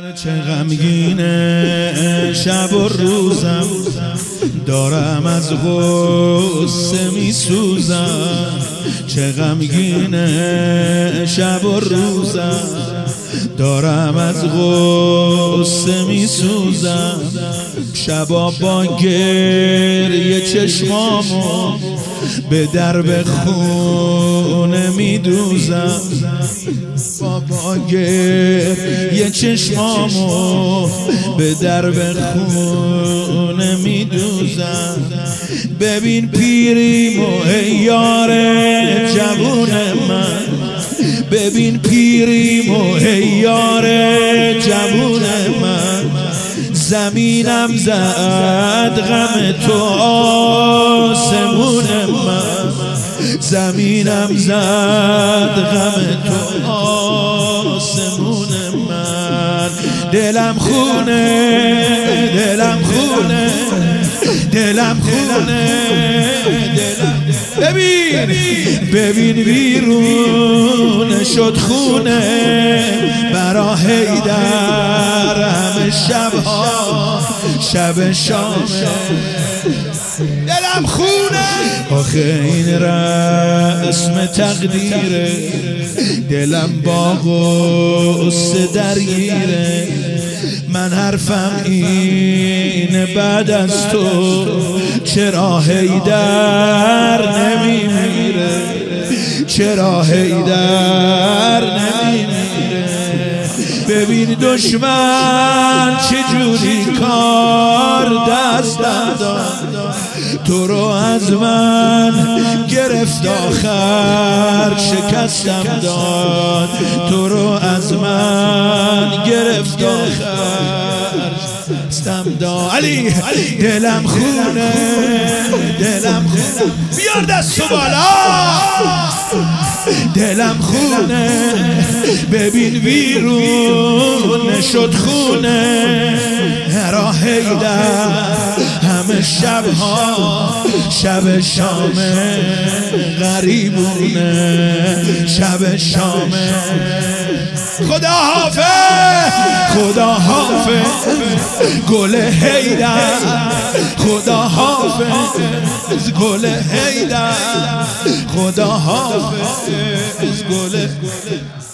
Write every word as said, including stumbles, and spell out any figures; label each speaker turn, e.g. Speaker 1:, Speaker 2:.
Speaker 1: چه غمگینه شب و روزم، دارم از غصه می سوزم. چه غمگینه شب و روزم، دارم از غصه می سوزم. شبا با گریه چشمامو به درب خونه می دوزم. با گریه چشمامو به درب خونه می دوزم. ببین پیریمو ای یار جوون من، ببین پیریمو ای یار جوون من. زمینم زد غم تو آسمون من، زمینم زد غم تو آسمون من. دلم خونه دلم خونه دلم خونه دلم. ببین ببین بیرون شد خونه برا حیدر. همه شبها شب شامه دلم خونه. آخه این رسم تقدیره، دلم با غصه درگیره. من حرفم اینه بعد از تو چرا حیدر نمیمیره، چرا حیدر نمیمیره. ببین دشمن چجوری کار دستم داد، تو رو از من گرفت آخر شکستم داد. تو رو از من گرفت آخر شکستم داد. علی دلم خونه دلم خونه، بیار دستو بالا. دلم خونه ببین بیرون شد خونه را حیدر. همه شبها شب شامه غریبونه، شب شامه. خدا حافظ خدا حافظ گل حیدر، خدا حافظ گل حیدر، خدا حافظ گل